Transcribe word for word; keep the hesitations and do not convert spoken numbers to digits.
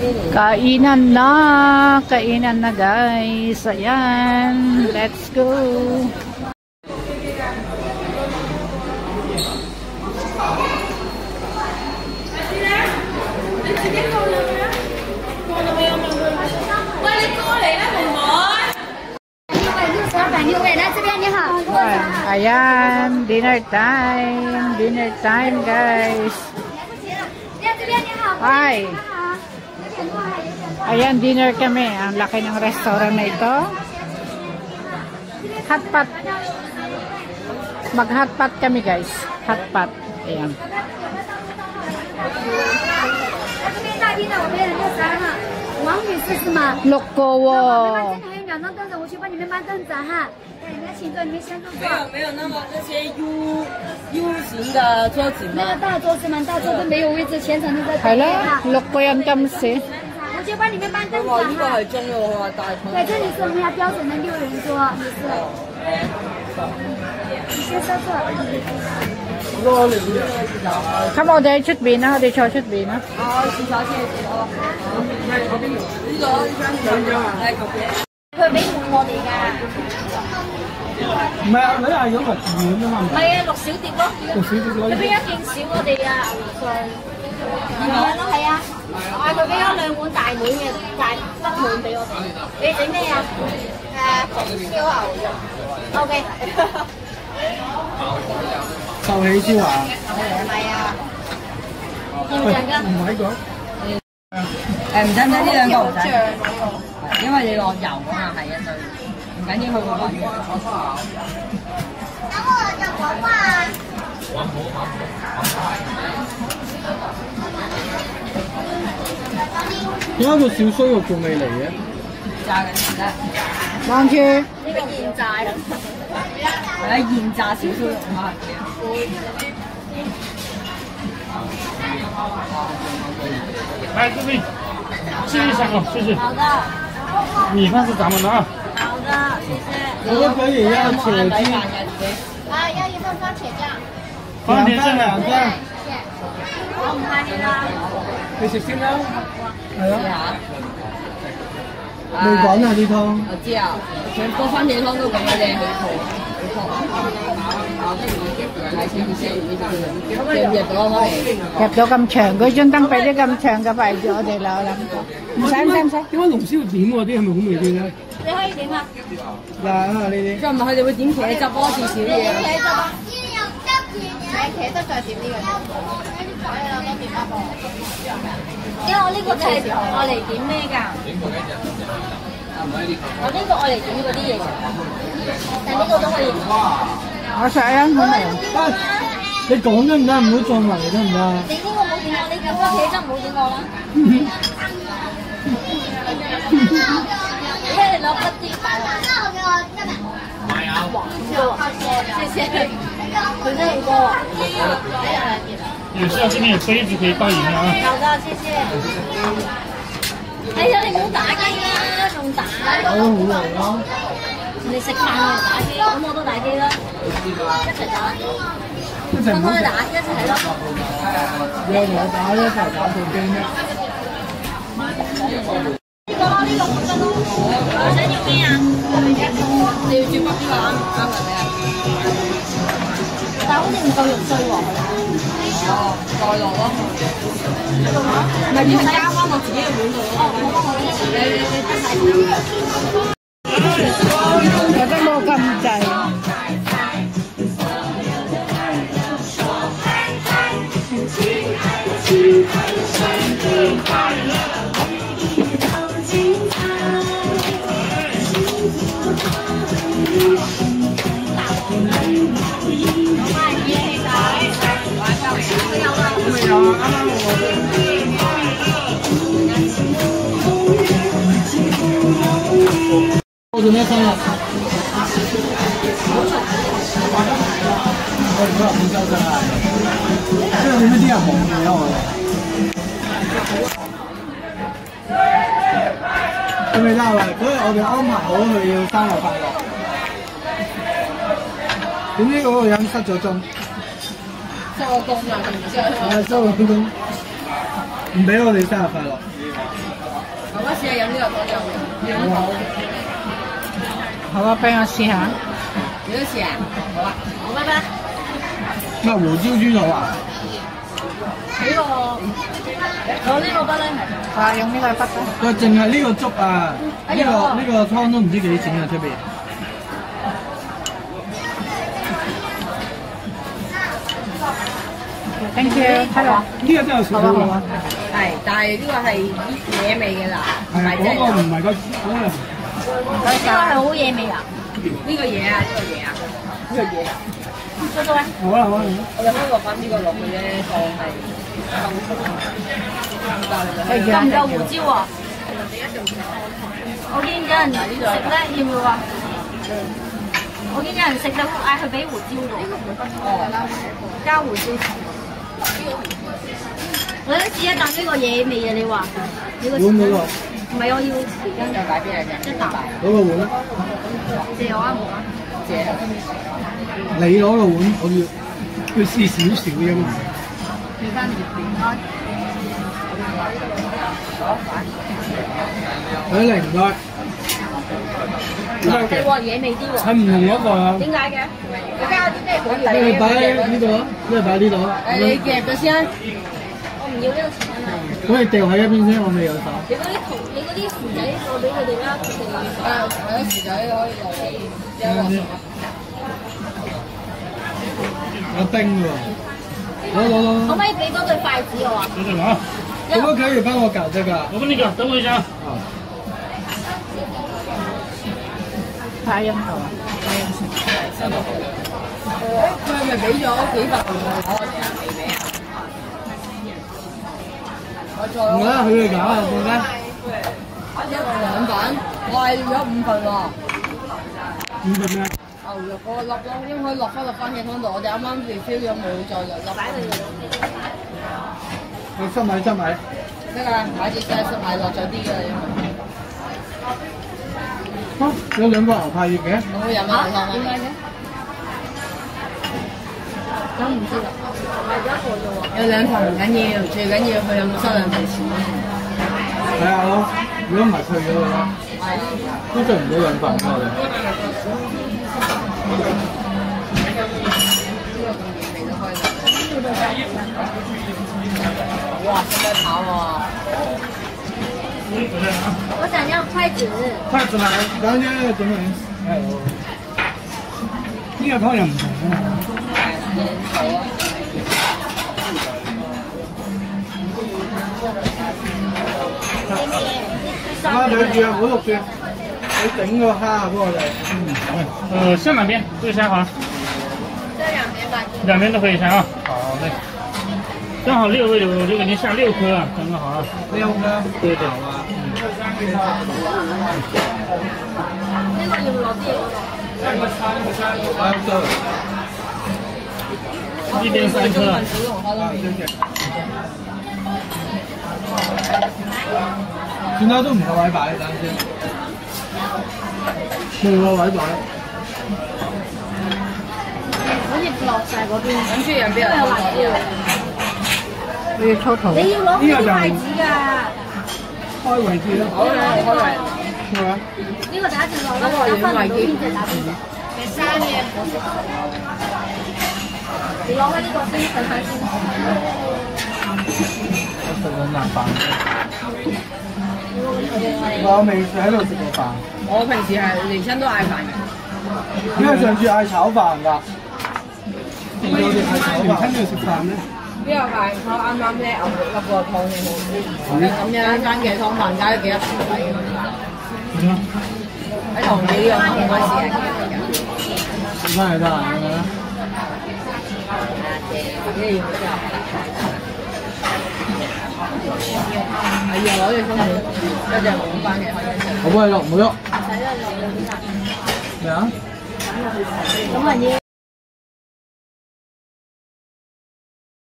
Kainan na, kainan na guys. Ayan, let's go. Ayan, dinner time. Dinner time guys. Hi. Ayan, dinner kami. Ang laki ng restaurant na ito. Hotpot. Mag-hotpot kami guys. Hotpot. Ayan. Lokowo. 两张凳子，我去帮你们搬凳子哈。对，你们请坐，你们先坐。没有没有那么那些 U U 型的桌子吗？那个大桌子嘛，大桌子没有位置，全程都在等。係啦，六個人咁少。我就幫你們搬凳子。哇，呢個係中嘅喎，大堂。對，這裡是我們要標準的六人桌，你是。你先收坐。 咁我哋喺出邊啦，我哋坐出邊啦。 哦，試坐先，試坐。呢個呢張兩張啊，係咁嘅。 佢俾滿我哋㗎，唔係啊，你係有六碗啊嘛？唔係啊，六小碟咯，六小碟咯。佢俾咗勁少我哋啊，牛上係咯，係啊，啊佢俾咗兩碗大碗嘅大不滿俾我哋。你整咩啊？誒，燒牛肉。O K。壽喜燒啊？係咪啊？要唔要㗎？唔係講。誒唔使唔使呢兩個唔使。 因為你落油啊嘛，係啊，對，唔緊要佢會滾嘅。等我入廣告啊！點解個小衰肉仲未嚟嘅？炸緊先啦。望住呢個現炸啦，係啊，現炸小衰肉啊！來這邊，試一下哦，謝謝。好的。 米飯是咱們的啊。好的，謝謝。我可以要茄汁。啊，要一份番茄醬。番茄醬兩個。我唔怕你啦。你食先啦。係啊。未滾啊呢湯。我知啊，全個番茄湯都咁嘅靚，好好。入咗咁長，佢專登俾啲咁長嘅位置我哋啦，我諗。唔使唔使唔使。點解龍燒點嗰啲係咪好味啲咧？你可以點啊？嗱啊呢啲。就唔係佢哋會點茄汁多少少嘢。茄汁啊！係茄汁再點呢個。可以啦，多點一個。因為我呢個就係我嚟點咩㗎？我呢個我嚟點嗰啲嘢嘅，但呢個都可以。我食啊，好味。你講得唔得？唔好再嚟得唔得？你呢個冇點我，你咁多茄汁唔好點我啦。因為你攞筆啲擺落。唔係啊，黃燒啊，謝謝。佢真係好多啊。有需要這邊有杯子可以倒飲料啊。好的，謝謝。哎呀，你唔好打機啦，仲打。打得好耐咯。你食飯又打機，咁我都打機啦，一齊打。分開打，一齊咯。約我打一齊打部機咩？呢個咯，呢個本身咯。想要咩啊？你要轉北呢個啱啱係咪啊？但係好似唔夠肉碎喎。哦，再落咯。唔係要加翻我自己嘅碗度咯。哦，好啊，你你你得晒。覺得冇咁滯。我做咩生日？我唔知唔收真係，即係點解啲人冇嘢我哋？佢未嬲啊！嗰日我哋安排好佢要生日快樂，點知嗰個人失咗蹤，收咗工啦，唔知係收咗工，唔俾我哋生日快樂。 我試下飲呢個湯酒嘅，好。 好啊，俾我試下。 你都試啊？好啊，好拜拜。 咩胡椒豬肚啊？ 呢個攞呢個筆咧， 啊，用呢個筆啦。 佢淨係呢個粥啊，呢、這個呢、這個湯都唔知幾錢啊出邊。 Thank you，係咯。 呢個真係少少啊。 係，但係呢個係野味嘅啦，唔係即係。 嗰個唔係個嗰個。 呢個係好野味啊！呢個嘢啊，呢個嘢啊，呢個嘢啊。多多啊！ 好啊好啊。 我哋可以落翻呢個落去咧，當係。夠唔夠胡椒啊？我見有人食咧，要唔要啊？我見有人食就嗌佢俾胡椒喎。哦，加胡椒糖。我想試一啖呢個野味啊！你話？呢個。碗嗰個。唔係，我要匙羹。又大邊啊？一啖。 攞個碗。 借我啊！冇啊。借啊！ 你攞個碗，我要要試少少啫嘛。 要翻熱邊開。 誒嚟唔該。 係喎，野味啲喎。 係唔同嗰個啊？ 點解嘅？你加啲咩果料？ 呢個擺呢度，呢個擺呢度。 誒，你夾咗先。我唔要呢個匙羹啊。 咁你掉喺一邊先，我未有手。 你嗰啲圖，你嗰啲薯仔，我俾佢哋啦，佢哋。誒，我啲薯仔可以落嚟，有落。 有冰喎。攞攞攞。 可唔可以俾多對筷子我啊？ 等等啊。可不可以幫我搞這個？我幫你搞，等我一下。好。 太陰頭啊！ 佢係咪俾咗幾百個我哋啊？俾咩啊？我再。 唔啦，佢哋搞啊，點解？ 一個兩份，我係咗五份喎。 五份咩？ 牛肉嗰個粒咯，應該落翻落番茄湯度。我哋啱啱 refill 咗冇再入粒。 你濕米濕米。 得㗎，買隻細濕米落咗啲㗎。 啊！有兩個牛柏葉嘅。 有冇飲啊？點解嘅？咁唔知啦。買咗一個啫喎。有兩份唔緊要，最緊要佢有冇收兩份錢。 係啊，我如果唔係退咗嘅話，都做唔到兩份㗎我哋。哇！真係跑喎！我想要筷子。 筷子來，等陣等陣。係喎。呢個湯又唔同啊。媽兩住啊，唔好錄住。你整個蝦幫我哋。嗯，好。呃，向哪邊？對蝦好。 這兩邊吧。 兩邊都可以下啊。好嘞。正好六位，我就给您下六顆啊，刚刚好啊。六顆。對對。好啊。 呢個要落啲嘢嗰度。 一邊三顆。其他都唔夠位擺，等陣先。冇個位擺。 好似落晒嗰邊，諗住人俾人有辣椒。 你要粗頭。 你要攞啲筷子㗎。 開位置啦。 好啦，開位。 係嘛？ 呢個打正落啦，打翻唔到邊隻打邊隻。第三嘅我食。你攞開呢個先，等下先。 我食緊南飯。我未喺度食過飯。 我平時係嚟親都嗌飯嘅。 因為上次嗌炒飯㗎。我哋嗌炒飯。嚟親都要食飯咩？ 呢個飯湯啱啱咧，牛肉粒個湯先好。咁樣番茄湯飯加咗幾多錢位咁樣？喺堂記呢個湯唔該試下幾多㗎？ 食翻嚟得啦，係咪咧？ 呢要唔要？係要攞隻鬆片，一隻冇番茄開一隻。 我幫你落，唔好喐。 唔使啦，落兩隻。 咩啊？ 咁啊要。